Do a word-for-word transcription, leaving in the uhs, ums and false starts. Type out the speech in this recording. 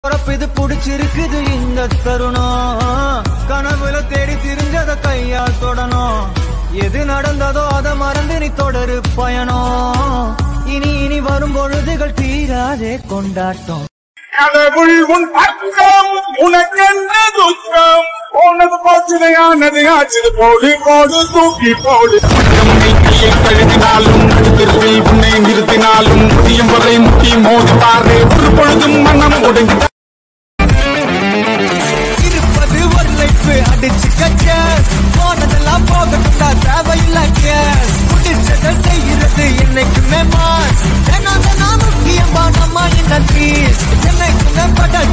இது புடிச்சிருக்குது இந்த தருணம் கனவுல தேடி திரிஞ்சத கையால் தொடணும் எது நடந்ததோ அதை மறந்து நீ தொடரு பயணம் இனி இனி வரும் பொழுதுகள் தீராதே கொண்டாட்டம் கடவுள் உன் பக்கம் உனக்கென்ன துக்கம் உனது பிரச்சனையானது ஆச்சது போடு போடு தூக்கி போடு உன்னை கையை கழுதினாலும் திருவில் உன்னை நிறுத்தினாலும் முடியும் வரை முட்டி மோதி பாரு ஒரு பொழுதும் மனம் உடைந்து இருப்பது ஒரு லைஃப் அடிச்சு கச்ச போனதெல்லாம் போகட்டா தேவையில்லை கேஸ் முடிச்சதை செய்யறது என்னைக்குமே மாஸ் ஏன்னா முக்கியமா நம்ம இந்த ட்ரீஸ் என்னைக்குமே பட்ட